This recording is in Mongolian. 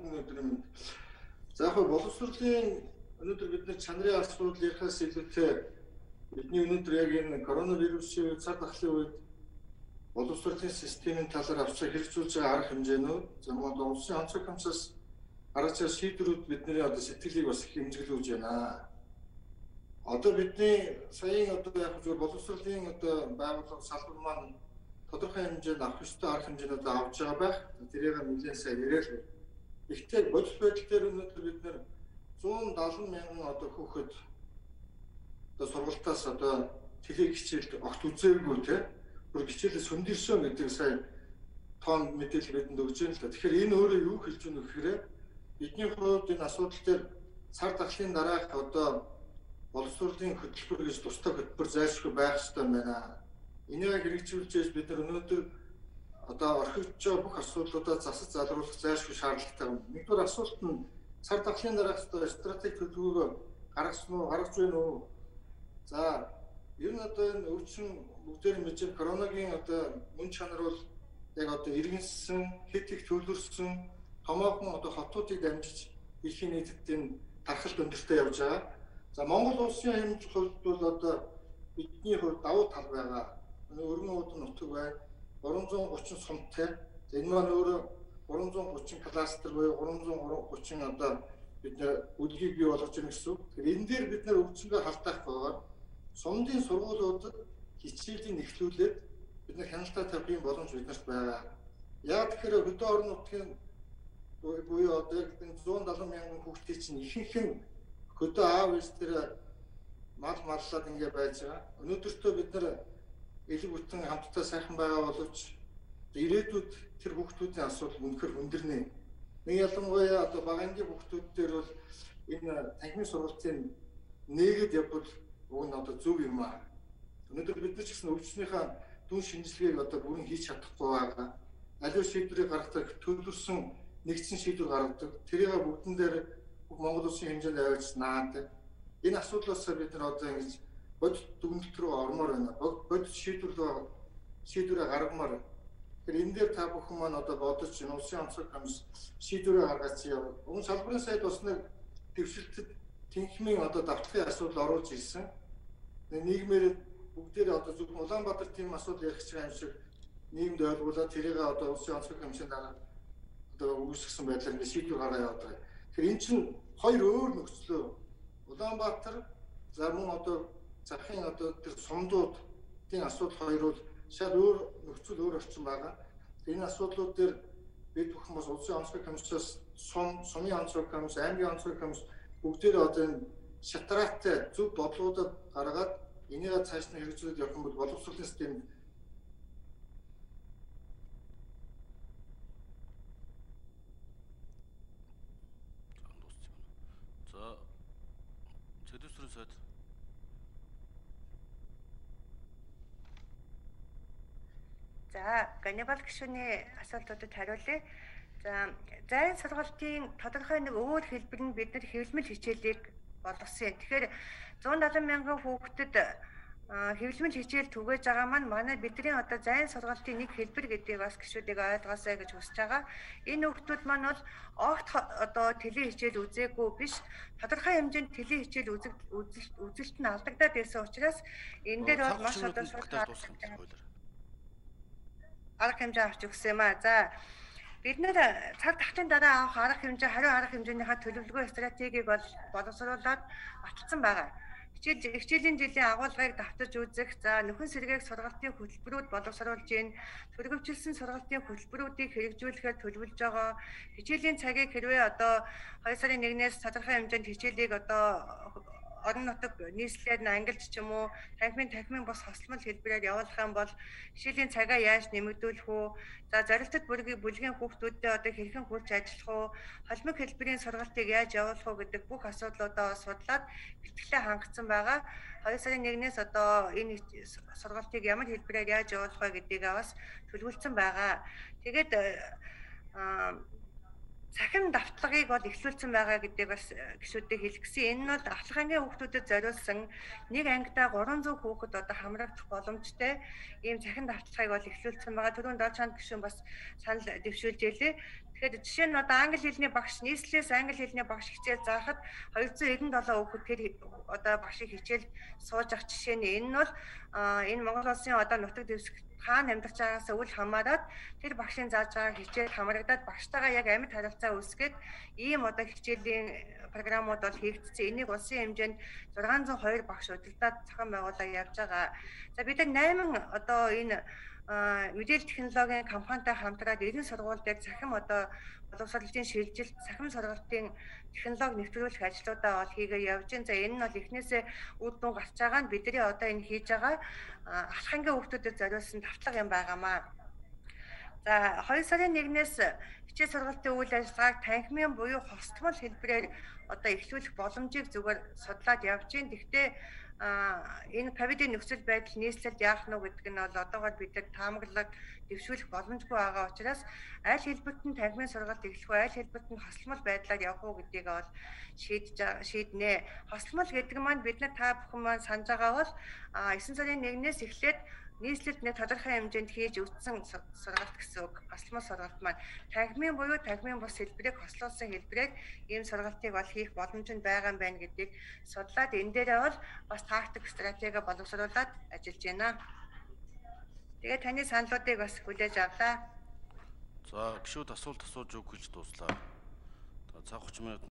бүхэн өдрийн за яг боловсролын өнөөдөр бид нар чанарын асуудал ярихаас илүүтэй бидний өнөөдөр яг энэ коронавирусын цаг ахлын үед боловсролын системийн талаар авч хэрэгжүүлж байгаа арга хэмжээнүүд замууд улсын онцгой хамсаас арга шийдвэрүүд бидний одоо сэтгэлийг бас хэмжиглүүлж байна. Одоо бидний саяын одоо яг боловсролын одоо байгууллага салбар маань тодорхой хэмжээнд авах ёстой арга хэмжээнүүд авч байгаа байх. Тэрийг нэлээд сайн яриад байна. Гэхдээ бодит байдал дээр өнөөдөр бид нэр 170 мянган одоо хүүхэд одоо сургалтаас одоо тэлэг хичээлд огт үзээгүй те бүр хичээлээ сүндэрсэн гэдэг сайн тоон мэдээлэл бидэнд өгч байна л да. Тэгэхээр энэ өөрөө юу хэлж байна вэ гэхээр бидний хувьд энэ асуудал дээр сар дахлын дараах одоо боловсролын хөтөлбөр гэж тустай хөтөлбөр зайлшгүй байх ёстой байна. Энийг хэрэгжүүлж бид нар өнөөдөр одоо орхиж байгаа бүх асуудлуудаа засаж залруулах зайлшгүй шаардлагатай байна. Нэгдүгээр асуулт нь сар дахлын дараах стратеги төлөвлөгөө гаргасан уу, гаргаж байна уу? За, ер нь одоо энэ өвчин бүгдээр мэдээ коронавигийн одоо мөн чанар бол яг одоо иргэншсэн, хэд их төлөвлөрсөн томоохон одоо хотуудыг дамжиж эрхийн нийтэд тархалт өндөртэй явж байгаа. За, Монгол улсын хэмжээнд хувьд бол одоо бидний хувьд давуу тал байгаа. Өргөн уудын нутаг байна. 330 сумтай. Энэ маань өөрөө 330 кластер буюу 330 одоо бид нэр үлгийг бий болгож ирнэ гэсэн үг. Тэгэхээр энэ дээр бид нэр өвчнөө халдаах байгаа. Сумдын сургуулиудад хичээлийн эхлүүлээд бид нэр хяналтаа тавих боломж биднэрт байгаа. Яг тэгэхээр хөдөө орон нутгийн буюу одоо 170 мянган хүүхдийн чинь ихэнх нь хөдөө аав ээж дээр маллаад ингэ байж байгаа. Өнөөдөртөө бид нар элэг бүтэн хамтдаа сайхан байгаа боловч ирээдүйд тэр хүүхдүүдийн асуудал үнэхээр хүндэрнэ. Нэг ялангуяа одоо багангийн хүүхдүүд дээр бол энэ танхимын сургалтын нээгээд явбал уг нь одоо зөв юм аа. Өнөөдөр бид нар ч гэсэн өвчнийхээ дүн шинжилгээг одоо бүрэн хийж чадахгүй байгаа. Аливаа шийдвэрийг гаргадаг төлөвлөсөн нэгдсэн шийдвэр гаргадаг. Тэрийг бүгдэн дээр бүх Монгол улсын хэмжээнд авч наадаг. Энэ асуудлаас бид нар одоо ингэж бодит дүгнэлт рүү ормоор байна. Бодит шийдвэрээ гаргамаар. Тэгэхээр энэ дээр та бүхэн маань одоо бодож энэ улсын онцгой комисс шийдвэрээ гаргаж яв. Өмнө салбарын сайд бас нэг дэвшилтэд тэнхимийн одоо давтахын асуудал оруулж ирсэн. Нийгмээр бүгдээрээ одоо зөвхөн Улаанбаатар тийм асуудал ярих байгаа юм шиг нийгэмд ойлгуулаад тэрийг одоо улсын онцгой комиссийн дараа одоо үүсгэсэн байдлаар ингэ шийдвэр гаргаж яваад байгаа. Тэгэхээр эн чинь хоёр өөр нөхцлөө. Улаанбаатар за мөн одоо захын одоо тэр сумдуудын асуудал хоёр бол шал өөр нөхцөл өөр орчин байгаа. Энэ асуудлууд дээр бид бүхэн бас улсын онцгой комиссаас сумын онцгой комисс, аймгийн онцгой комисс бүгдээр одоо энэ шатраатай зөв бодлогуудад гаргаад энийг цааш нь хэрэгжүүлээд явах юм бол боловсролын системд за Сэдвэрийн сайд За, Ганнибал гишүүний асуултуудад хариулъя. За, зайн сургалтын тодорхой нэг өөр хэлбэр нь бид нар хэвлэмэл хичээлийг болгосон юм. Тэгэхээр 170 мянган хүүхдэд хэвлэмэл хичээл түгээж байгаа маань манай бидний одоо зайн сургалтын нэг хэлбэр гэдгийг бас гишүүдийг ойлгоосэй гэж хүсэж байгаа. Энэ хүүхдүүд маань бол огт одоо теле хичээл үзээгүй биш. Тодорхой хэмжээнд теле хичээл үзэлт нь алдагдаад байсан учраас энэ дээр бол маш одоо шууд арга хэмжээ авч өгсөн юм аа. За бид нэр цаг тахлын дараа авах арга хэмжээ, хариу арга хэмжээнийхээ төлөвлөгөө стратегийг бол боловсруулаад баталсан байгаа. Хичээлийн жилийн агуулгыг давтаж үзэх, за нөхөн сэргээх сургалтын хөтөлбөрүүд боловсруулж ийн, төрөвчлсөн сургалтын хөтөлбөрүүдийг хэрэгжүүлэхээр төлөвлөж байгаа. Хичээлийн цагийг хэрвээ одоо 2 сарын 1-ээс тодорхой хэмжээнд хичээлийг одоо орон нутаг нийслэлээр ангилж ч юм уу танхимын бос хослмол хэлбэрээр явуулах юм бол хичээлийн цагаа яаж нэмэгдүүлэх үү? За зорилттой бүлгийн хүүхдүүдтэй одоо хэрхэн хүлж ажиллах уу? Холимог хэлбэрийн сургалтыг яаж явуулах уу гэдэг бүх асуудлуудаа судлаад бэлтгэлээ хангацсан байгаа. 2 сарын 1-ээс одоо энэ сургалтыг ямар хэлбэрээр яаж явуулах вэ гэдгийг бас төлөвлөсөн байгаа. Тэгээд цахим давтлагыг бол эхлүүлсэн байгаа гэдгийг бас гишүүдэд хэлгэсэн. Энэ нь бол давтлагын хүүхдүүдэд зориулсан нэг ангидаа 300 хүүхэд одоо хамрагдах боломжтой ийм цахим давтлагыг бол эхлүүлсэн байгаа. Түрүүнд Долчаанд гишүүн бас санал дэвшүүлж ялээ. Тэгэхээр жишээ нь одоо англи хэлний багш нийслэлээс англи хэлний багш хичээл заахад 297 хүүхэд тэр одоо багшийг хичээл сууж авах жишээ нь энэ нь бол энэ Монгол улсын одоо нутаг дэвсгэр хаана амьдарч байгаагаас үл хамааран тэр багшийн зааж байгаа хичээл хамрагдаад багштайгаа яг амьд харилцаа үүсгээд ийм одоо хичээлийн програмууд бол хийгдсэн. Энийг улсын хэмжээнд 602 багш удирдаад зохион байгуулаад явж байгаа. За бид нар 8 одоо энэ мэдээлэл технологийн компанитай хамтраад 90 сургуульд яг цахим одоо боловсролын шилжилт, цахим сургалтын технологи нэвтрүүлэх ажлуудаа бол хийгээ явж байна. За энэ нь бол эхнээсээ үр дүн гарч байгаа нь бидний одоо энэ хийж байгаа алхангийн хүүхдүүдэд зориулсан давтлага юм байгаамаа. За 2 сарын 1-ээс хичээл сургалтын үйл ажиллагааг танхимын буюу хостмол хэлбэрээр одоо эхлүүлэх боломжийг зүгээр судлаад явж байна. Гэхдээ энэ ковидын нөхцөл байдал нийслэлд яах нь гэдэг нь бол одоогоор бид нар таамаглаад дэвшүүлэх боломжгүй байгаа учраас аль хэлбэрт нь танхимын сургалт эхлэх вэ, аль хэлбэрт нь хосолмол байдлаар явах уу гэдгийг бол шийднэ. Хосолмол гэдэг маань бид нар та бүхэн маань санаж байгаа бол 9 сарын 1-ээс эхлээд нийслэлд нэг тодорхой хэмжээнд хийж өгсөн сургалт гэсэн үг. Хосолмол сургалт маань танхимын буюу танхимын бус хэлбэрийг хослуулсан хэлбэрээр ийм сургалтыг бол хийх боломж нь байгаа юм байна гэдгийг судлаад энэ дээрээ бол бас тактик стратеги боловсруулад ажиллаж байна. Тэгээ таны саналуудыг бас хүлээж авлаа. За гişүүд асуулт асууж өгөх гэж дууслаа. Цаг 30 минут